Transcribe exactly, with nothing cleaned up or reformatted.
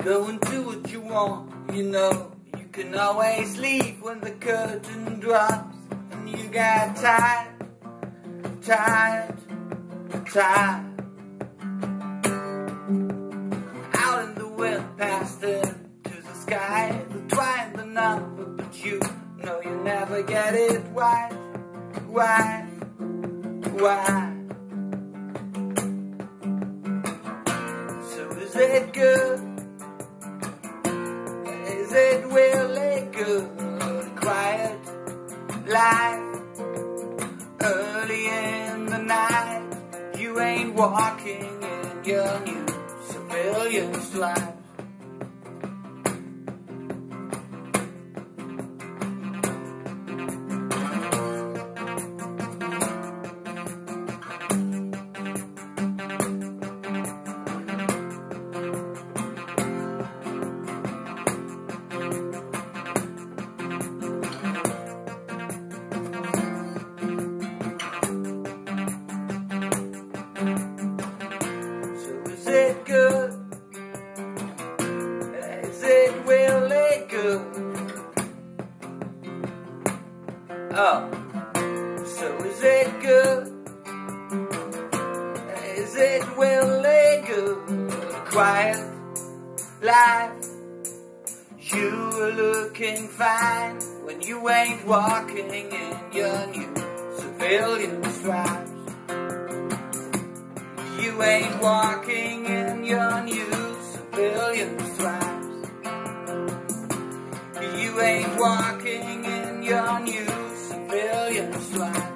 Go and do what you want, you know. You can always leave when the curtain drops. And you got tired, tired, tired. Out in the wind, past it to the sky. They're trying the number, but you know you never get it. Why, why, why? So is it good? Is it really good? Quiet life, early in the night. You ain't walking in your new civilian's life. Is it good? Is it really good? Oh, so is it good? Is it really good? Quiet life. You are looking fine when you ain't walking in your new civilian stripes. You ain't walking in your new civilian stripes. You ain't walking in your new civilian stripes.